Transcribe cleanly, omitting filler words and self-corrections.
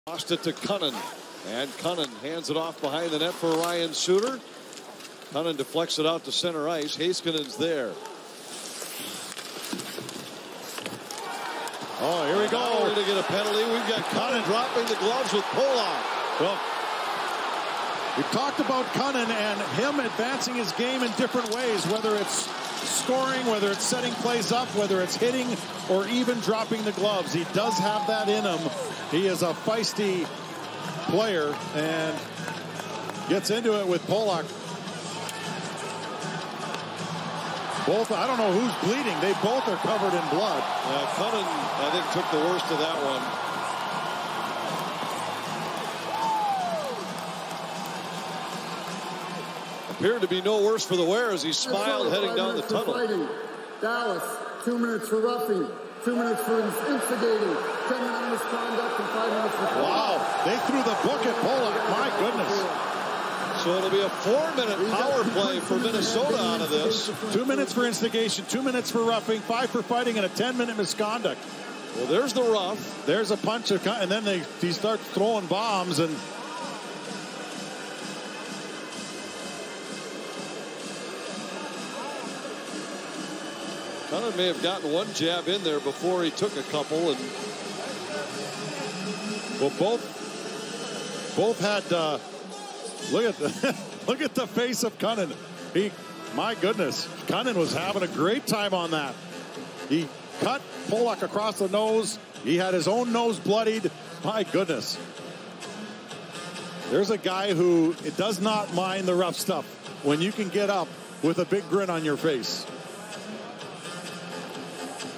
Lost it to Kunin, and Kunin hands it off behind the net for Ryan Suter. Kunin deflects it out to center ice. Heiskanen's there. Oh, here we go. We're going to get a penalty. We've got Kunin dropping the gloves with Polak. Well, we talked about Kunin and him advancing his game in different ways, whether it's scoring, whether it's setting plays up, whether it's hitting, or even dropping the gloves. He does have that in him. He is a feisty player and gets into it with Polak. Both, I don't know who's bleeding. They both are covered in blood. Kunin, I think, took the worst of that one. Appeared to be no worse for the wear as he smiled heading down the tunnel. Dallas, 2 minutes for roughing, 2 minutes for instigating, 10 minutes misconduct, and 5 minutes for... Wow, they threw the book at Polak. My goodness. So it'll be a 4-minute power play for Minnesota out of this. 2 minutes for instigation, 2 minutes for roughing, 5 for fighting, and a 10-minute misconduct. Well, there's the rough. There's a punch, and then he starts throwing bombs, and Kunin may have gotten one jab in there before he took a couple, and well, both had. Look at the face of Kunin. My goodness, Kunin was having a great time on that. He cut Polak across the nose. He had his own nose bloodied. My goodness. There's a guy who does not mind the rough stuff when you can get up with a big grin on your face.